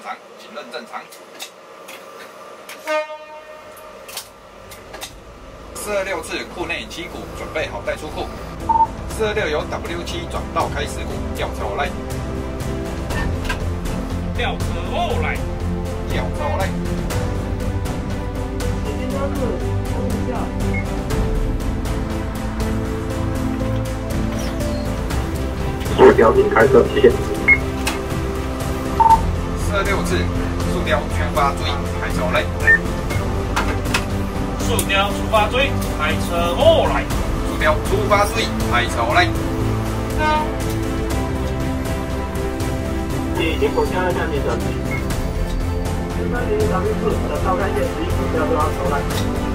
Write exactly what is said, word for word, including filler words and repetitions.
常，请认正常。四二六次库内七股准备好带出库。四二六由 W 七转道开十股，吊车来。 吊车后来。 吊车来。 时间加速，冲一下。 塑雕请开车谢谢。 四二六次，塑雕全发注意，开车来。 塑雕出发追，开车后来。 塑雕出发注意，开车来。 已经口腔向前转。 十三零 W 四的道干线十一股吊车后来。